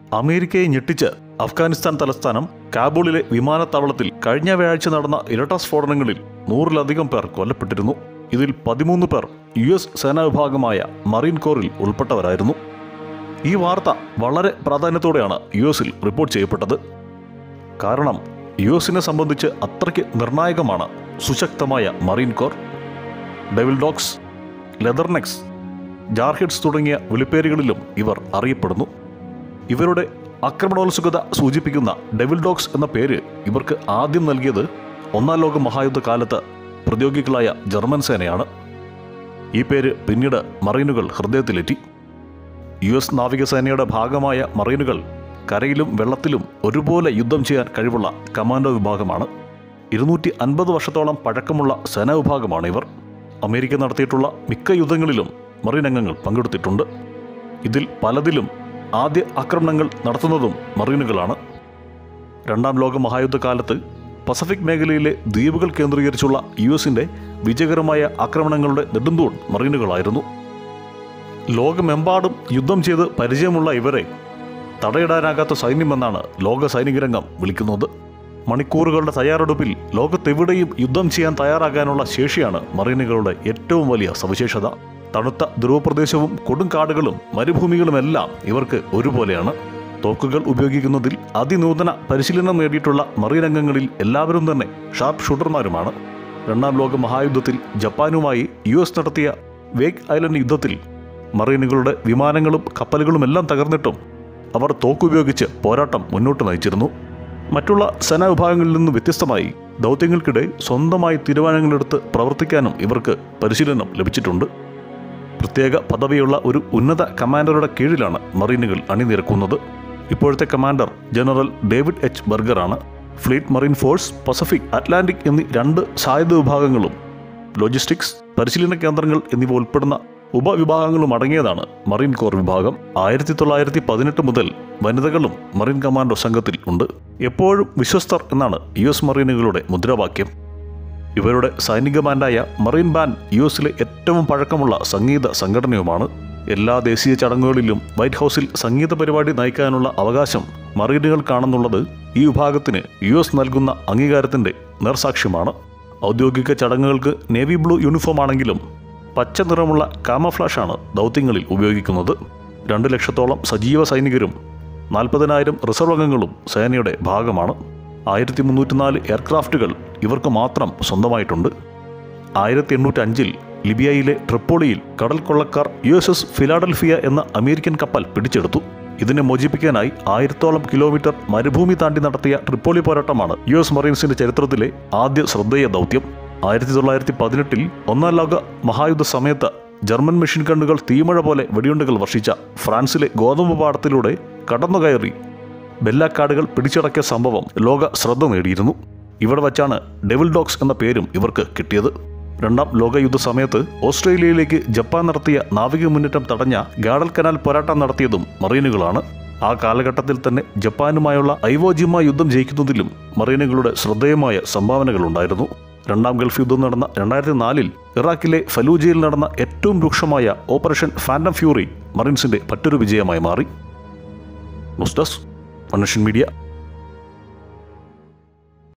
അമേരിക്കയെ ഞെട്ടിച്ച് അഫ്ഗാനിസ്ഥാൻ തലസ്ഥാനം കാബൂളിലെ വിമാനത്താവളത്തിൽ കഴിഞ്ഞ വ്യാഴാഴ്ച നടന്ന ഇരട്ട സ്ഫോടനങ്ങളിൽ 100-ലധികം പേർ കൊല്ലപ്പെട്ടിരുന്നു. ഇതിൽ 13 പേർ US സേനാ വിഭാഗമായ മറീൻ കോറിൽ ഉൾപ്പെട്ടവരായിരുന്നു. ഈ വാർത്ത വളരെ പ്രാധാന്യത്തോടെയാണ് US-ൽ റിപ്പോർട്ട് ചെയ്യപ്പെട്ടത്. കാരണം US-നെ സംബന്ധിച്ച് അത്രയ്ക്ക് നിർണായകമാണ് സുശക്തമായ Marine Corps. Devil dogs, leathernecks, jarheads തുടങ്ങിയ വിളിപ്പേരുകളിലും ഇവർ അറിയപ്പെടുന്നു. ഇവരുടെ ആക്രമണോത്സുകത സൂചിപ്പിക്കുന്ന ഡെവിൽ ഡോഗ്സ് എന്ന പേര് ഇവർക്ക് ആദ്യം നൽകിയത് ഒന്നാം ലോക മഹായുദ്ധകാലത്ത് പ്രതിയോഗികളായ ജർമ്മൻ സേനയാണ്. ഈ പേര് പിന്നീട് മറീനുകൾ ഹൃദയത്തിലേറ്റി. US നാവികസേനയുടെ ഭാഗമായ മറീനുകൾ കരയിലും വെള്ളത്തിലും ഒരുപോലെ യുദ്ധം ചെയ്യാൻ കഴിവുള്ള കമാൻഡോ വിഭാഗമാണ്. 250 വർഷത്തോളം പഴക്കമുള്ള സേനാ വിഭാഗമാണ് ഇവർ. അമേരിക്ക നടത്തിയിട്ടുള്ള മിക്ക യുദ്ധങ്ങളിലും മറീൻ അംഗങ്ങൾ പങ്കെടുത്തിട്ടുണ്ട്. ഇതിൽ പലതിലും ആദ്യ ആക്രമണങ്ങൾ നടത്തുന്നതും മറീനുകളാണ്. രണ്ടാം ലോക മഹായുദ്ധകാലത്ത് പസഫിക് മേഖലയിലെ ദ്വീപുകൾ കേന്ദ്രീകരിച്ചുള്ള US-ന്റെ വിജയകരമായ ആക്രമണങ്ങളുടെ നെടുന്തൂൺ മറീനുകളായിരുന്നു. ലോകമെമ്പാടും യുദ്ധം ചെയ്ത് പരിചയമുള്ള ഇവരെ തടയിടാനാകാത്ത സൈന്യമെന്നാണ് ലോക സൈനിക രംഗം വിളിക്കുന്നത്. മണിക്കൂറുകളുടെ തയ്യാറെടുപ്പിൽ ലോകത്തെവിടെയും യുദ്ധം ചെയ്യാൻ തയ്യാറാകാനുള്ള ശേഷിയാണ് മറീനുകളുടെ ഏറ്റവും വലിയ സവിശേഷത. തണുത്ത ധ്രുവപ്രദേശവും കൊടുങ്കാടുകളും മരുഭൂമികളുമെല്ലാം ഇവർക്ക് ഒരുപോലെയാണ്. തോക്കുകൾ ഉപയോഗിക്കുന്നതിൽ അതിനൂതന പരിശീലനം നേടിയിട്ടുള്ള മറീൻ അംഗങ്ങളിൽ എല്ലാവരും തന്നെ ഷാർപ്പ് ഷൂട്ടർമാരുമാണ്. രണ്ടാം ലോക മഹായുദ്ധത്തിൽ ജപ്പാനുമായി US നടത്തിയ വേഗ് ഐലൻഡ് യുദ്ധത്തിൽ മറീനുകളുടെ വിമാനങ്ങളും കപ്പലുകളുമെല്ലാം തകർന്നിട്ടും അവർ തോക്കുപയോഗിച്ച് പോരാട്ടം മുന്നോട്ട് നയിച്ചിരുന്നു. മറ്റുള്ള സേനാ വിഭാഗങ്ങളിൽ നിന്ന് വ്യത്യസ്തമായി ദൗത്യങ്ങൾക്കിടെ സ്വന്തമായി തീരുമാനങ്ങളെടുത്ത് പ്രവർത്തിക്കാനും ഇവർക്ക് പരിശീലനം ലഭിച്ചിട്ടുണ്ട്. പ്രത്യേക പദവിയുള്ള ഒരു ഉന്നത കമാൻഡറുടെ കീഴിലാണ് മറീനുകൾ അണിനിരക്കുന്നത്. ഇപ്പോഴത്തെ കമാൻഡർ ജനറൽ ഡേവിഡ് H. ബർഗറാണ്. Fleet Marine Force, Pacific, Atlantic എന്നീ 2 സായുധ വിഭാഗങ്ങളും ലോജിസ്റ്റിക്സ്, പരിശീലന കേന്ദ്രങ്ങൾ എന്നിവ ഉൾപ്പെടുന്ന ഉപവിഭാഗങ്ങളും അടങ്ങിയതാണ് മറീൻ കോർ വിഭാഗം. 1918 മുതൽ വനിതകളും മറീൻ കമാൻഡോ സംഘത്തിൽ ഉണ്ട്. എപ്പോഴും വിശ്വസ്തർ എന്നാണ് US മറീനുകളുടെ മുദ്രാവാക്യം. ഇവരുടെ സൈനിക ബാൻഡായ മറീൻ ബാൻഡ് US-ലെ ഏറ്റവും പഴക്കമുള്ള സംഗീത സംഘടനയുമാണ്. എല്ലാ ദേശീയ ചടങ്ങുകളിലും വൈറ്റ് ഹൗസിൽ സംഗീത പരിപാടി നയിക്കാനുള്ള അവകാശം മറീനുകൾക്കാണെന്നുള്ളത് ഈ വിഭാഗത്തിന് US നൽകുന്ന അംഗീകാരത്തിൻ്റെ നേർസാക്ഷ്യമാണ്. ഔദ്യോഗിക ചടങ്ങുകൾക്ക് നേവി ബ്ലൂ യൂണിഫോം ആണെങ്കിലും പച്ച നിറമുള്ള കാമഫ്ലാഷാണ് ദൗത്യങ്ങളിൽ ഉപയോഗിക്കുന്നത്. 2 ലക്ഷത്തോളം സജീവ സൈനികരും 40,000 റിസർവ് അംഗങ്ങളും സേനയുടെ ഭാഗമാണ്. 1304 എയർക്രാഫ്റ്റുകൾ ഇവർക്ക് മാത്രം സ്വന്തമായിട്ടുണ്ട്. 1805 ലിബിയയിലെ ട്രിപ്പോളിയിൽ കടൽ കൊള്ളക്കാർ USS ഫിലാഡൽഫിയ എന്ന അമേരിക്കൻ കപ്പൽ പിടിച്ചെടുത്തു. ഇതിനെ മോചിപ്പിക്കാനായി 1000ഓളം കിലോമീറ്റർ മരുഭൂമി താണ്ടി നടത്തിയ ട്രിപ്പോളി പോരാട്ടമാണ് US മറീൻസിന്റെ ചരിത്രത്തിലെ ആദ്യ ശ്രദ്ധേയ ദൗത്യം. 1918 ഒന്നാം ലോക മഹായുദ്ധ സമയത്ത് ജർമ്മൻ മെഷീൻ ഗണ്ണുകൾ തീമഴ പോലെ വെടിയുണ്ടകൾ വർഷിച്ച ഫ്രാൻസിലെ ഗോതമ്പ് പാടത്തിലൂടെ കടന്നുകയറി ബെല്ലാക്കാടുകൾ പിടിച്ചടക്കിയ സംഭവം ലോക ശ്രദ്ധ നേടിയിരുന്നു. ഇവിടെ വച്ചാണ് ഡെവിൽ ഡോഗ്സ് എന്ന പേരും ഇവർക്ക് കിട്ടിയത്. രണ്ടാം ലോകയുദ്ധ സമയത്ത് ഓസ്ട്രേലിയയിലേക്ക് ജപ്പാൻ നടത്തിയ നാവിക മുന്നേറ്റം തടഞ്ഞ ഗാഡൽ കനാൽ പോരാട്ടം നടത്തിയതും മറീനുകളാണ്. ആ കാലഘട്ടത്തിൽ തന്നെ ജപ്പാനുമായുള്ള ഐവോജിമ യുദ്ധം ജയിക്കുന്നതിലും മറീനുകളുടെ ശ്രദ്ധേയമായ സംഭാവനകളുണ്ടായിരുന്നു. രണ്ടാം ഗൾഫ് യുദ്ധം നടന്ന 2004 ഇറാഖിലെ ഫലൂജയിൽ നടന്ന ഏറ്റവും രൂക്ഷമായ ഓപ്പറേഷൻ ഫാൻറ്റം ഫ്യൂറി മറീൻസിന്റെ മറ്റൊരു വിജയമായി മാറി. News desk, one nation media.